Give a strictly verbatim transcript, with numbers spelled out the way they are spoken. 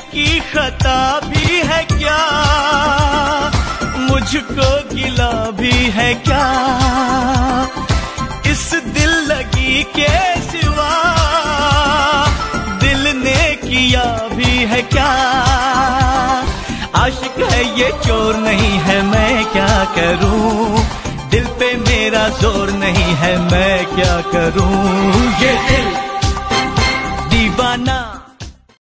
की खता भी है क्या, मुझको गिला भी है क्या, इस दिल लगी के सिवा दिल ने किया भी है क्या। आशिक है ये चोर नहीं है, मैं क्या करूं, दिल पे मेरा जोर नहीं है, मैं क्या करूं। ये दिल दीवाना